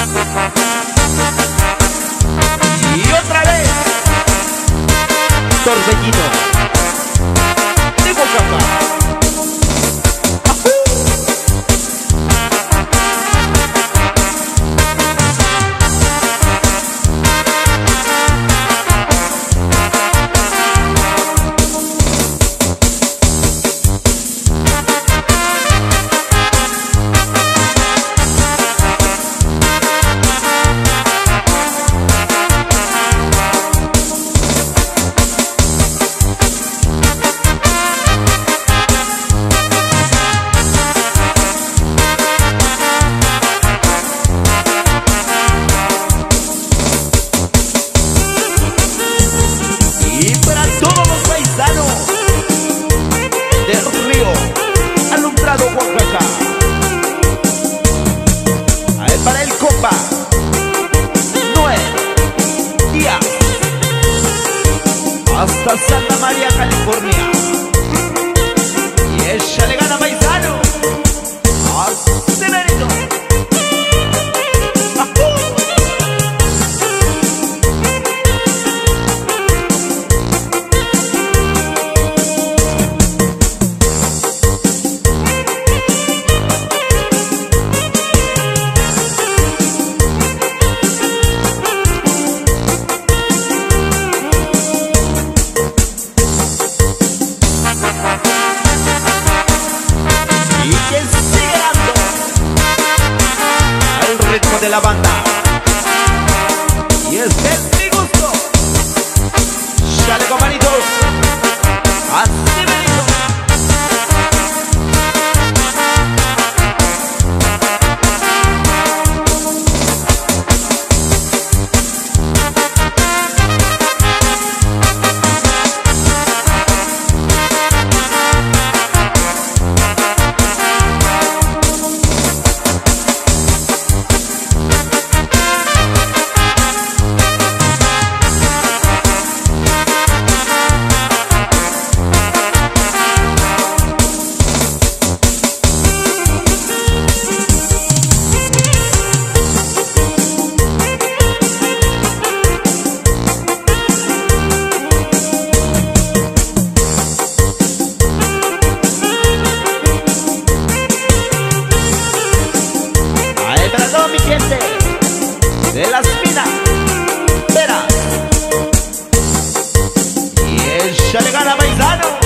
Y otra vez, Torbellino de Oaxaca. Del río alumbrado Oaxaca, para el compa Noel Díaz, hasta Santa María, California. Y échale gana, paisano, acelerito. De la banda, y este es mi gusto. Chale, compadritos, así me dijo. Mi gente de las minas, verás, y échale gana, paisano.